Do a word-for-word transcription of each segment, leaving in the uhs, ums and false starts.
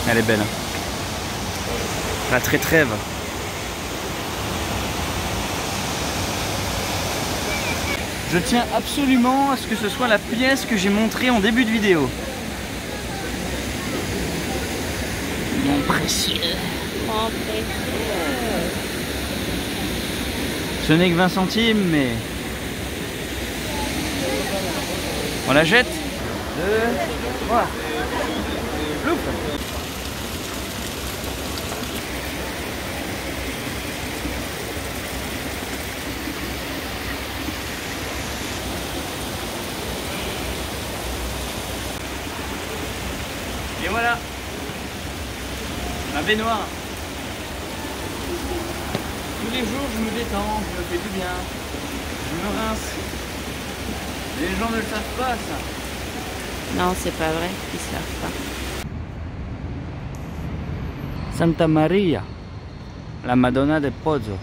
Elle est belle. La très trêve. Je tiens absolument à ce que ce soit la pièce que j'ai montrée en début de vidéo. Mon précieux. Mon précieux. Ce n'est que vingt centimes, mais... On la jette. Deux, trois. Loup. Et voilà, ma baignoire. Tous les jours je me détends, je me fais du bien, je me rince. Les gens ne le savent pas ça. Non, c'est pas vrai, ils savent pas. Santa Maria, la Madonna del Pozzo.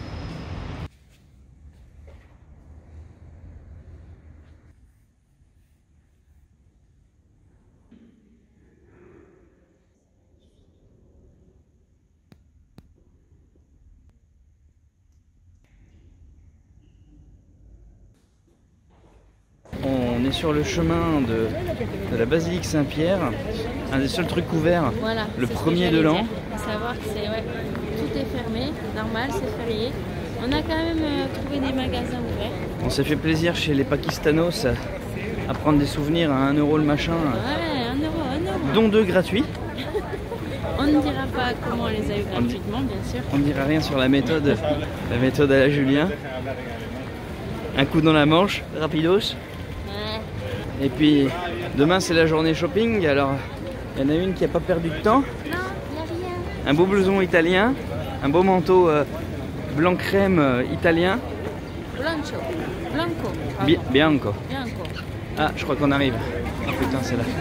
On est sur le chemin de, de la basilique Saint-Pierre, un des seuls trucs ouverts, Voilà, le c'est premier ce que de l'an. dire. Faut savoir que c'est ouais, tout est fermé, normal, c'est férié. On a quand même euh, trouvé des magasins ouverts. On s'est fait plaisir chez les Pakistanos à, à prendre des souvenirs à un euro le machin, Ouais, un euro, un euro. dont deux gratuits. On ne dira pas comment on les a eu gratuitement, bien sûr. On ne dira rien sur la méthode, la méthode à la Julien. Un coup dans la manche, rapidos. Ouais. Et puis demain c'est la journée shopping, alors il y en a une qui n'a pas perdu de temps. Non, il n'y a rien. Un beau blouson italien, un beau manteau euh, blanc crème euh, italien. Blanco. Blanco. Bi- pardon. bianco. Bianco. Ah, je crois qu'on arrive. Ah putain, c'est là.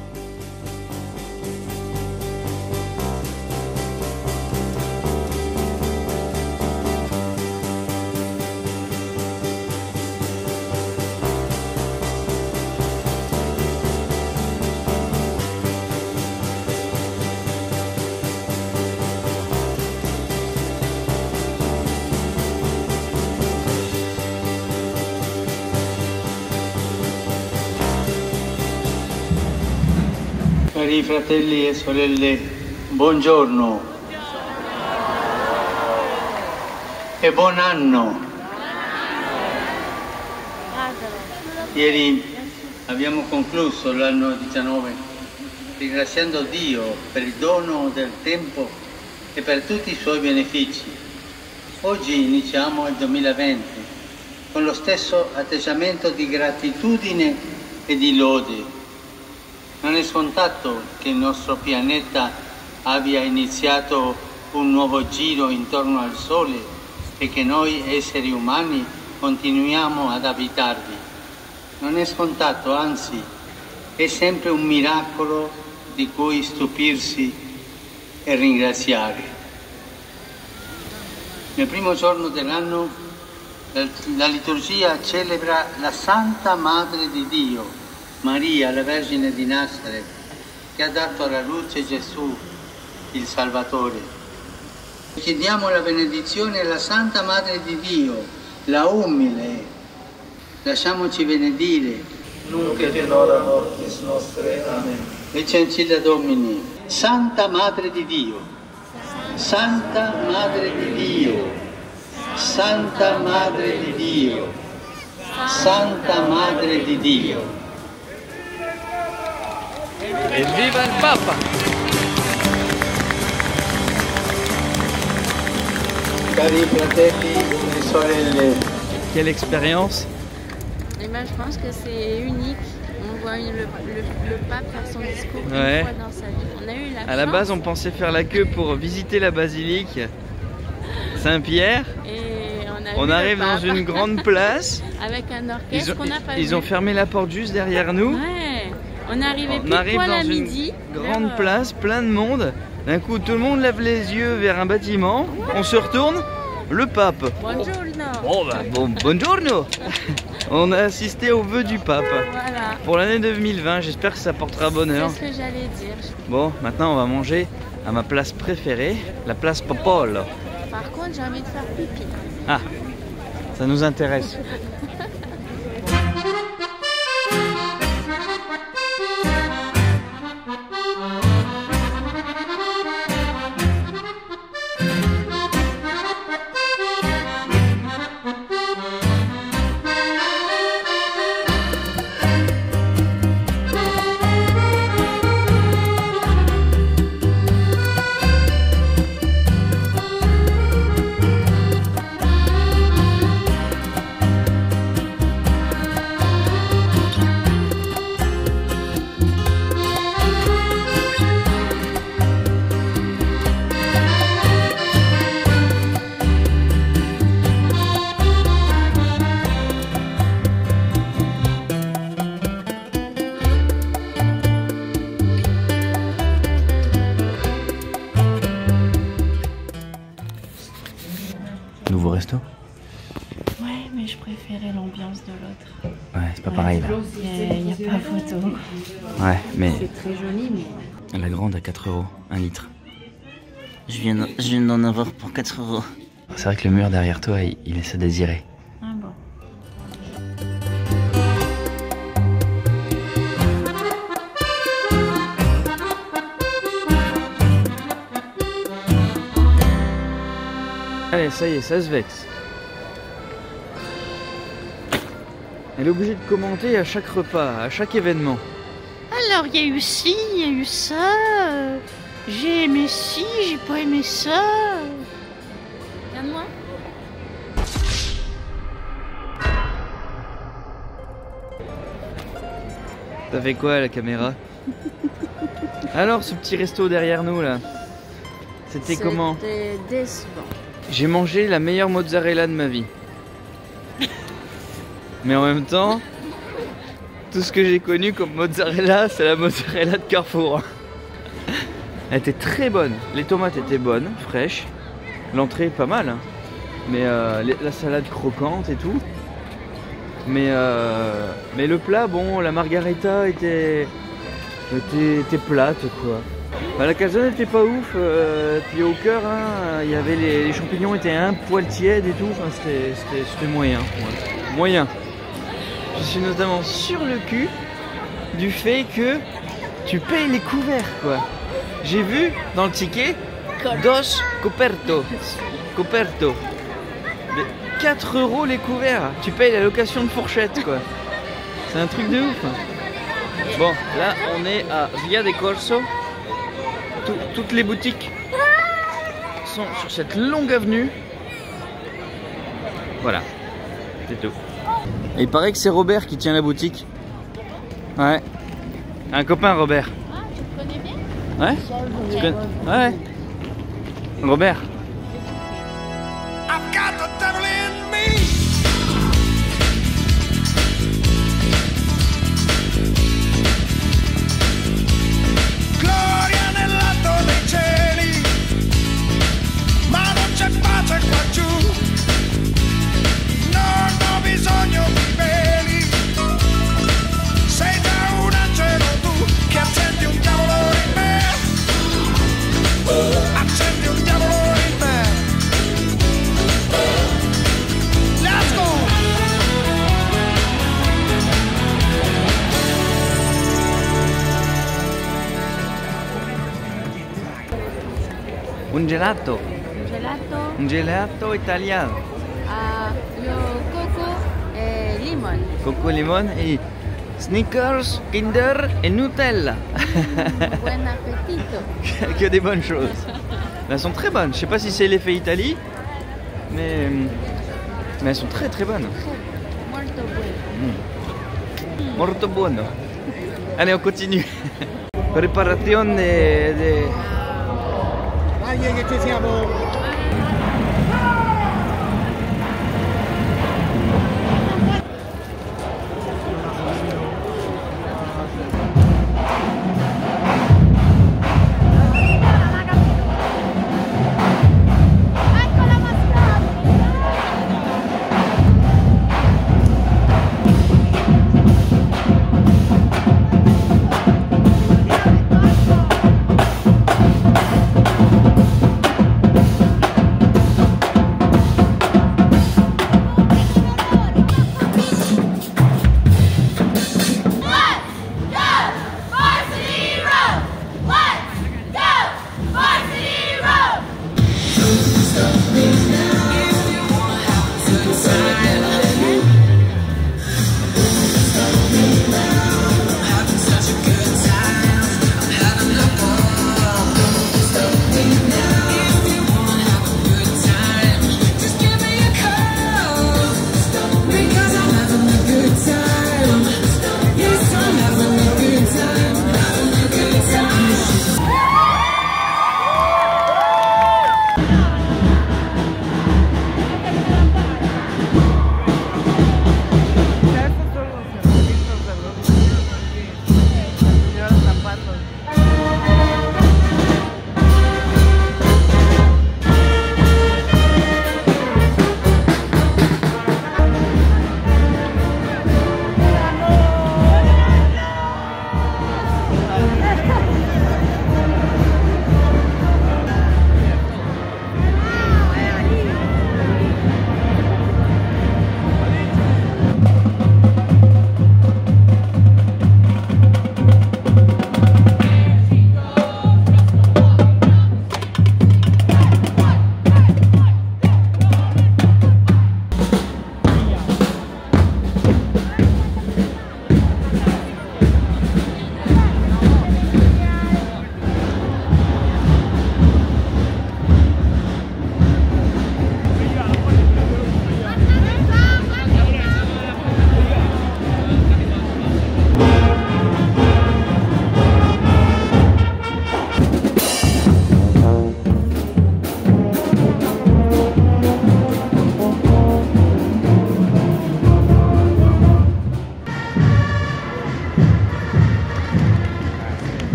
Cari fratelli e sorelle, buongiorno e buon anno. Ieri abbiamo concluso l'anno diciannove ringraziando Dio per il dono del tempo e per tutti i suoi benefici. Oggi iniziamo il duemilaventi con lo stesso atteggiamento di gratitudine e di lode. Non è scontato che il nostro pianeta abbia iniziato un nuovo giro intorno al Sole e che noi esseri umani continuiamo ad abitarvi. Non è scontato, anzi, è sempre un miracolo di cui stupirsi e ringraziare. Nel primo giorno dell'anno la liturgia celebra la Santa Madre di Dio, Maria, la Vergine di Nazareth, che ha dato alla luce Gesù, il Salvatore. Chiediamo la benedizione alla Santa Madre di Dio, la umile. Lasciamoci benedire. Nunc et in hora mortis nostre. Amen. Ecce ancilla Domini. Santa Madre di Dio. Santa Madre di Dio. Santa Madre di Dio. Santa Madre di Dio. Et viva il Papa! Cari fratelli e sorelle, Quelle expérience! Et ben, je pense que c'est unique. On voit une- le, le- le pape faire son discours Ouais. une fois dans sa vie. On a eu la À la chance base, on pensait faire la queue pour visiter la basilique Saint-Pierre. et on, a On vu le arrive dans pape une grande place. avec un Ils orchestre ont, qu'on n'a pas ils vu. ont fermé la porte juste derrière nous. Ouais. On est arrivé On pile arrive poil à dans une midi. grande vers, euh, place, plein de monde. D'un coup, tout le monde lève les yeux vers un bâtiment. On se retourne, le pape. Buongiorno. Bon, bah, bon, buongiorno. On a assisté au vœu du pape Voilà. pour l'année deux mille vingt. J'espère que ça portera bonheur. C'est ce que j'allais dire. Bon, maintenant on va manger à ma place préférée, la place Popolo. Par contre, j'ai envie de faire pipi. Ah, ça nous intéresse. Nouveau resto? Ouais, mais je préférais l'ambiance de l'autre. Ouais, c'est pas pareil là. Il n'y a, a pas photo. Ouais, mais C'est très joli, mais... la grande à quatre euros, un litre. Je viens, je viens d'en avoir pour quatre euros. C'est vrai que le mur derrière toi, il, il laisse à désirer. Ah bon. Allez, ça y est, ça se vexe. Elle est obligée de commenter à chaque repas, à chaque événement. Alors, il y a eu ci, il y a eu ça. euh, J'ai aimé ci, j'ai pas aimé ça. Regarde-moi. T'as fait quoi à la caméra? Alors, ce petit resto derrière nous là, c'était comment? C'était décevant. J'ai mangé la meilleure mozzarella de ma vie. Mais en même temps, tout ce que j'ai connu comme mozzarella, c'est la mozzarella de Carrefour. Elle était très bonne. Les tomates étaient bonnes, fraîches. L'entrée pas mal, hein. Mais euh, les- la salade croquante et tout. Mais, euh, mais le plat, bon, la margarita était, était, était plate quoi. Bah, la calzone était pas ouf, euh, puis au cœur, hein, il y avait les, les champignons étaient un poil tièdes et tout, enfin, c'était- c'était c'était moyen. Ouais. Moyen. Je suis notamment sur le cul du fait que tu payes les couverts quoi. J'ai vu dans le ticket dos coperto. Coperto. Mais quatre euros les couverts. Tu payes la location de fourchette quoi. C'est un truc de ouf. Bon, là on est à Via del Corso. Tout- toutes les boutiques sont sur cette longue avenue. Voilà, c'est tout. Et il paraît que c'est Robert qui tient la boutique. Ouais. Un copain Robert. Ah, tu le connais bien? Ouais. Tu connais- Ouais. Robert. I've got the devil in me. Gloria nell'alto dei cieli, ma non c'è pace qua giù. Non ho bisogno di veli. Sei già un angelo tu che accendi un diavolo in me. Accendi un diavolo in me. Let's go! Un gelato. Gelato. Un gelato italiano. Ah, io coco e limon. Coco limon et Snickers, Kinder et Nutella. Buen appetito. Que des bonnes choses. Elles sont très bonnes. Je sais pas si c'est l'effet Italie, mais, mais elles sont très très bonnes. Molto bueno. Molto buono. Allez, on continue. Préparation de, de... Dai che ci siamo!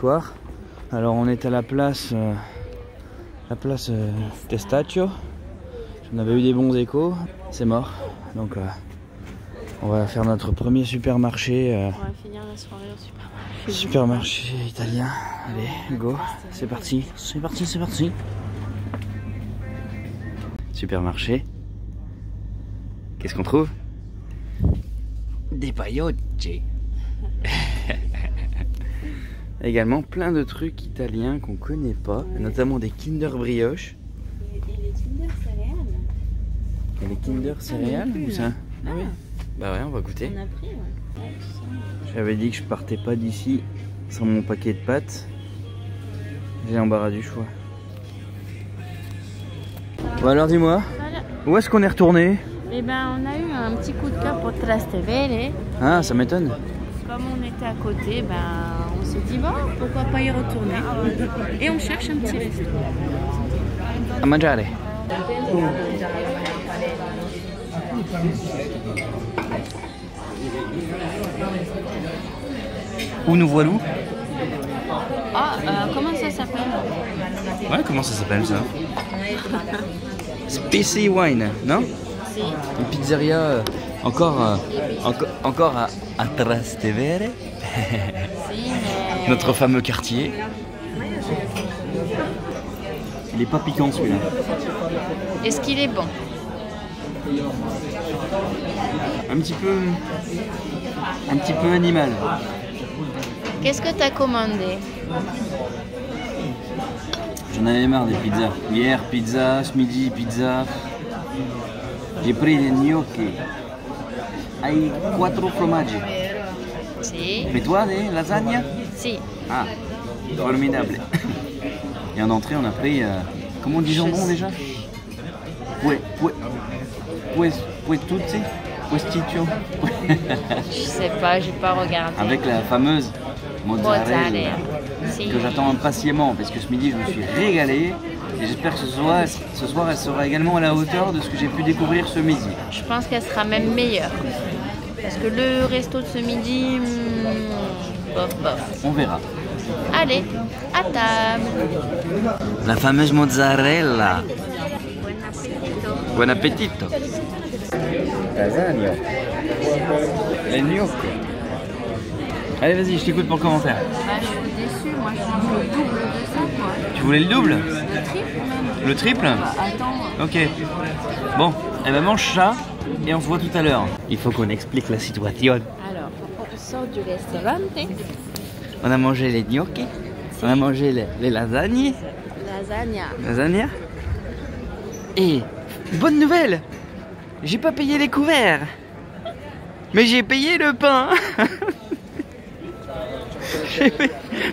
soir. Alors on est à la place, euh, la place euh, Testaccio. On avait eu des bons échos, c'est mort. Donc euh, on va faire notre premier supermarché. Euh, On va finir la soirée au supermarché. supermarché italien. Allez, go, c'est parti, c'est parti, c'est parti. Supermarché. Qu'est-ce qu'on trouve? Des paillocci. Également plein de trucs italiens qu'on connaît pas, notamment des Kinder brioche. Et les Kinder céréales. Et les Kinder céréales ou ça? Ah oui. Bah ouais, on va goûter. On a pris, ouais. Ouais, tout ça. J'avais dit que je partais pas d'ici sans mon paquet de pâtes. J'ai l'embarras du choix. Bon alors dis-moi, Voilà. où est-ce qu'on est retourné? Eh ben, on a eu un petit coup de cœur pour Trastevere. Ah, ça m'étonne. Comme on était à côté, ben, on s'est dit, bon, pourquoi pas y retourner. Et on cherche un petit resto. À mangiare. Où nous voilà? Ah, euh, comment ça s'appelle? Ouais, comment ça s'appelle ça? Specie Wine, non? Si. Une pizzeria euh, encore, euh, enco- encore à, à Trastevere, Si, mais... notre fameux quartier. Il est pas piquant celui-là. Est-ce qu'il est bon? Un petit peu, un petit peu animal. Qu'est-ce que tu as commandé? J'en avais marre des pizzas. Hier pizza, ce midi pizza. J'ai pris des gnocchi. Hai quattro formaggi. Si. Et toi, des lasagnes? Si. Ah, formidable. Et en entrée, on a pris, euh, comment on dit jambon déjà? Ouais, ouais, ouais, ouais, tutti, puesticcio. Je sais pas, j'ai pas regardé. Avec la fameuse mozzarella Mozzarella. Si. que j'attends impatiemment parce que ce midi, je me suis régalé. Et j'espère que ce soir, ce soir, elle sera également à la hauteur de ce que j'ai pu découvrir ce midi. Je pense qu'elle sera même meilleure. Parce que le resto de ce midi, hmm, bof bof. On verra. Allez, à table. La fameuse mozzarella. Buon appetito. Lasagna. Les gnocchi. Allez, vas-y, je t'écoute pour le commentaire. Bah, je suis déçue, moi je veux le double de ça, quoi. Tu voulais le double? Le triple même. Le triple? Bah, attends. Ok. Bon, elle va manger ça et on se voit tout à l'heure. Il faut qu'on explique la situation. Alors, on sort du restaurant. On a mangé les gnocchi, on a mangé les, les lasagnes, Lasagna. lasagna. Et bonne nouvelle, j'ai pas payé les couverts, mais j'ai payé le pain. J'ai payé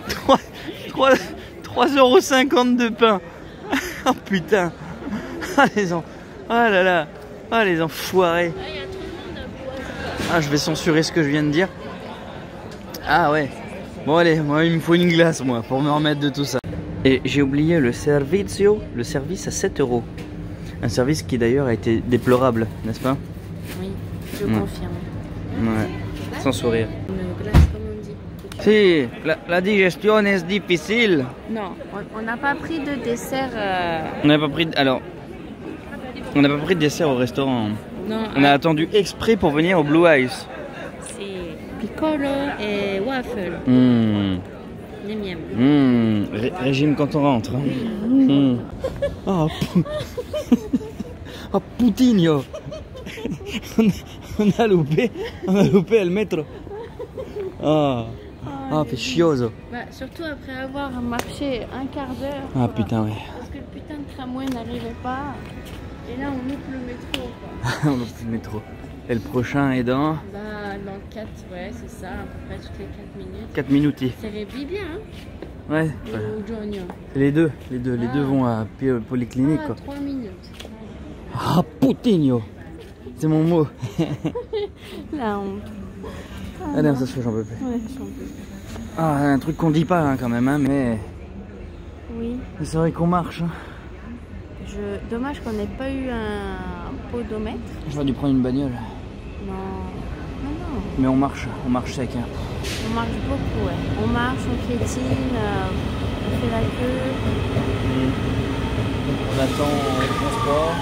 trois euros cinquante de pain. Oh putain. Ah les en... Ah là là. Ah les enfoirés. Ah je vais censurer ce que je viens de dire. Ah ouais. Bon allez, moi il me faut une glace moi pour me remettre de tout ça. Et j'ai oublié le servizio, le service à sept euros. Un service qui d'ailleurs a été déplorable, n'est-ce pas? Oui, je Ouais. confirme. Ouais. Sans sourire. Une glace, comme on dit. Si, la, la digestion est difficile. Non, on- on n'a pas pris de dessert. euh, On n'a pas pris de... Alors, on n'a pas pris de dessert au restaurant. Non, On a euh, attendu exprès pour venir au Blue Ice. c'est piccolo et waffle. Mmh. Les miens. Mmh. Ré- régime quand on rentre. Hein. Mmh. Oh, pou... oh putigno. on, a, on a loupé, on a loupé le métro. Oh, oh ficcioso. Bah, surtout après avoir marché un quart d'heure. Ah putain ouais. Parce que le putain de tramway n'arrivait pas. Et là, on loupe le métro, quoi. On loupe le métro. Et le prochain est dans Bah, dans quatre, ouais, c'est ça, à peu près toutes les quatre minutes. quatre minutes. C'est Rébi bien, hein? Ouais. Ou Giorgio. C'est les deux, les deux, les Ah. deux vont à Pi- Polyclinique Ah, quoi. trois minutes. Ah putigno. C'est mon mot. La honte. Ah non, ça se fait, j'en peux plus. Ouais, j'en peux. Ah, un truc qu'on dit pas hein, quand même, hein, mais Oui. mais c'est vrai qu'on marche. Hein. Je... Dommage qu'on n'ait pas eu un podomètre. J'aurais dû prendre une bagnole. Non. Non, non. Mais on marche, on marche sec. Hein. On marche beaucoup, ouais. On marche, on piétine, euh, on fait la queue. Mmh. On attend le transport.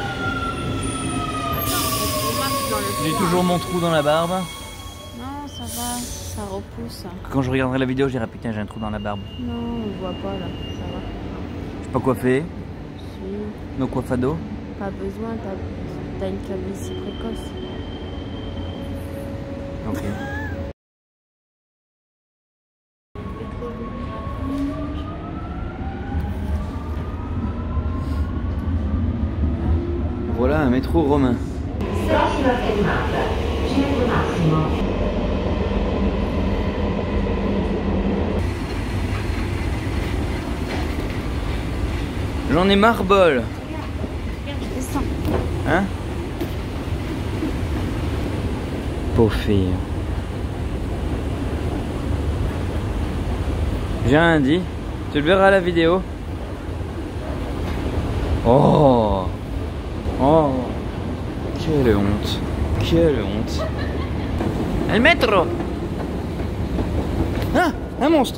On marche dans le J'ai froid. toujours mon trou dans la barbe. Non, ça va, ça repousse. Quand je regarderai la vidéo, je dirai putain, j'ai un trou dans la barbe. Non, on voit pas là, ça va. Je suis pas coiffé. Si, No coiffado. pas besoin, t'as t'as une calvitie précoce. Ok. Voilà un métro romain. J'en ai marre bol. Je descends. Hein? Pauvre fille. J'ai rien dit. Tu le verras à la vidéo. Oh! Oh! Quelle honte! Quelle honte! El métro! Ah! Un monstre!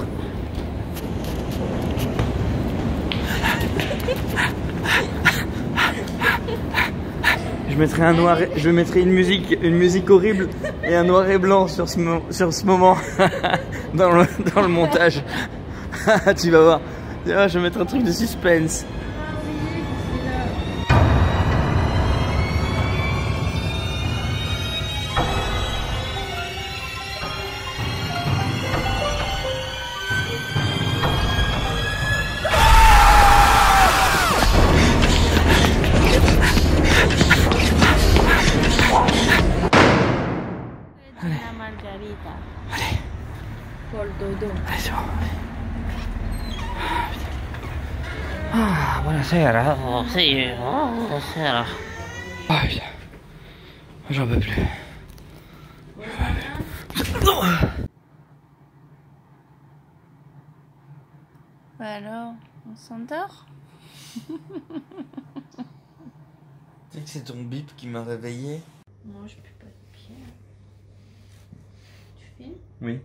Je mettrai un noir, et, je mettrai une musique, une musique horrible et un noir et blanc sur ce, mo sur ce moment dans le, dans le montage. Tu vas voir. Tu vas voir, je vais mettre un truc de suspense. La margarita. Allez. Pour le dodo. Allez, c'est bon. Ah, buonasera. Buonasera. Ah putain. J'en peux plus. Bah alors, on s'endort? Tu sais que c'est ton bip qui m'a réveillé? Moi, je pue pas de pied. Tu filmes? Oui.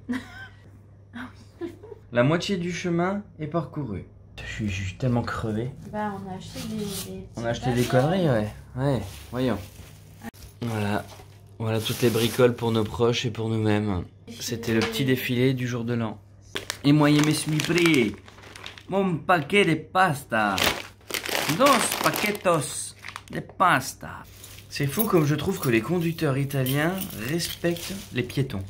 La moitié du chemin est parcouru. Je suis, je suis tellement crevé. Bah, on a acheté des, des On a acheté des conneries, ouais. Ouais, voyons. Voilà. Voilà toutes les bricoles pour nos proches et pour nous-mêmes. C'était le petit défilé du jour de l'an. Et moi, je me suis pris mon paquet de pasta. Dos paquetos de pasta. C'est fou comme je trouve que les conducteurs italiens respectent les piétons.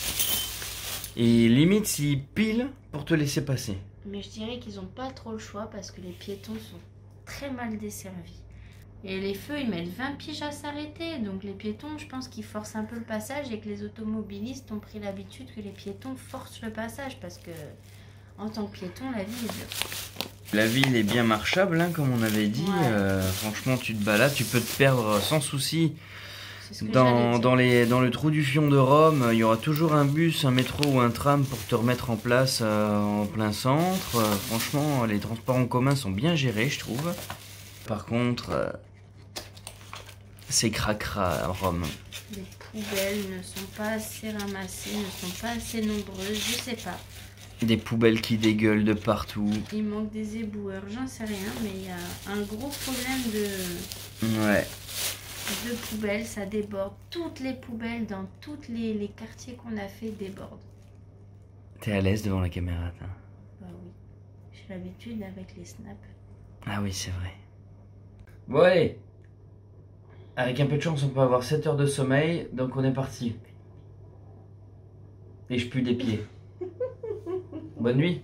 Et limite s'ils pilent pour te laisser passer. Mais je dirais qu'ils n'ont pas trop le choix parce que les piétons sont très mal desservis. Et les feux, ils mettent vingt piges à s'arrêter. Donc les piétons, je pense qu'ils forcent un peu le passage et que les automobilistes ont pris l'habitude que les piétons forcent le passage parce que en tant que piéton, la ville est dure. La ville est bien marchable, hein, comme on avait dit. Ouais. Euh, franchement, tu te balades, tu peux te perdre sans souci. C'est ce que Dans, j'allais dire. dans, les, dans le trou du fion de Rome, il y aura toujours un bus, un métro ou un tram pour te remettre en place euh, en plein centre. Euh, franchement, les transports en commun sont bien gérés, je trouve. Par contre, euh, c'est cracra à Rome. Les poubelles ne sont pas assez ramassées, ne sont pas assez nombreuses, je sais pas. Des poubelles qui dégueulent de partout. Il manque des éboueurs, j'en sais rien, mais il y a un gros problème de, Ouais. de poubelles, ça déborde. Toutes les poubelles dans tous les, les quartiers qu'on a fait débordent. T'es à l'aise devant la caméra, toi. Bah oui, j'ai l'habitude avec les snaps. Ah oui, c'est vrai. Bon allez. Avec un peu de chance, on peut avoir sept heures de sommeil, donc on est parti. Et je pue des pieds. Bonne nuit.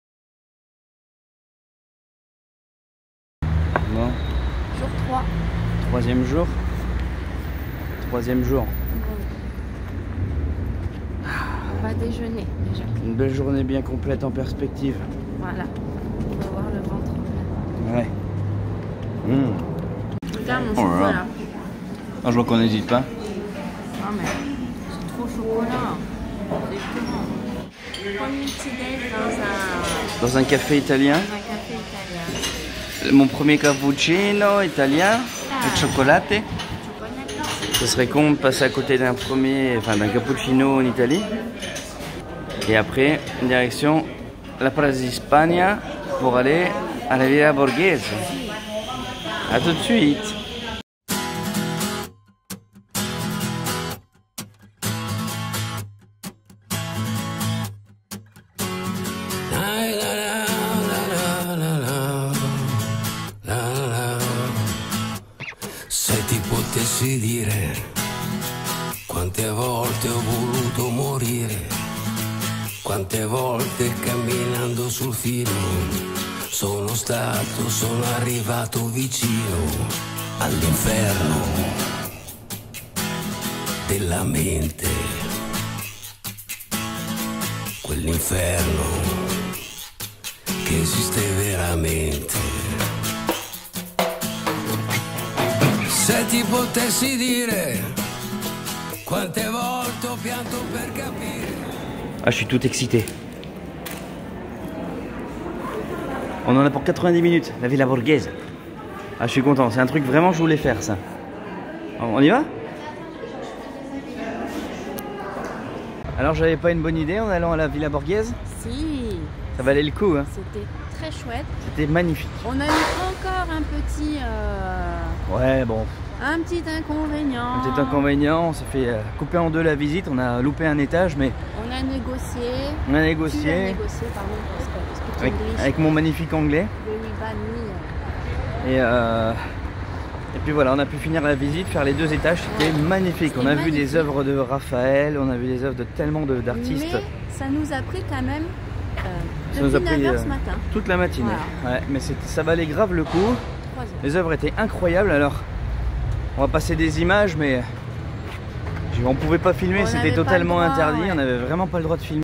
Bon, Jour trois. troisième jour. Troisième jour. On va déjeuner déjà. Une belle journée bien complète en perspective. Voilà. On va voir le ventre. Ouais. Mmh. Regarde mon Oh là là. chocolat. Ah, je vois qu'on n'hésite pas. Non mais c'est trop chocolat. C'est comment? Prends une petite déj dans un, Dans un café italien. dans un café italien. Mon premier cappuccino italien. Ah. Et chocolate. Chocolat. Ce serait con de passer à côté d'un premier, enfin d'un cappuccino en Italie. Et après, direction la Plaza España pour aller à la Villa Borghese. A tout de suite. Se ti potessi dire quante volte ho voluto morire, quante volte camminando sul filo sono stato, sono arrivato vicino all'inferno della mente, quell'inferno che esiste veramente. Se ti potessi dire quante volte ho pianto per capire. Ah, je suis tout excité. On en a pour quatre-vingt-dix minutes, la Villa Borghese. Ah, je suis content, c'est un truc vraiment que je voulais faire ça. On y va? Alors j'avais pas une bonne idée en allant à la Villa Borghese? Si. Ça valait le coup, hein? C'était très chouette. C'était magnifique. On a eu encore un petit... Euh... Ouais, bon. Un petit inconvénient. Un petit inconvénient, on s'est fait couper en deux la visite, on a loupé un étage, mais... On a négocié. On a négocié. Tu as négocié, pardon, parce que, avec, avec mon magnifique anglais. Et, euh, et puis voilà, on a pu finir la visite, faire les deux étages, c'était ouais, magnifique. On a magnifique. vu des œuvres de Raphaël, on a vu des œuvres de tellement d'artistes. Mais ça nous a pris quand même euh, ça nous a pris, neuf heures euh, ce matin. Toute la matinée. Voilà. Ouais, mais ça valait grave le coup. Les œuvres étaient incroyables. Alors, on va passer des images, mais on pouvait pas filmer, c'était totalement droit, interdit. Ouais. On n'avait vraiment pas le droit de filmer.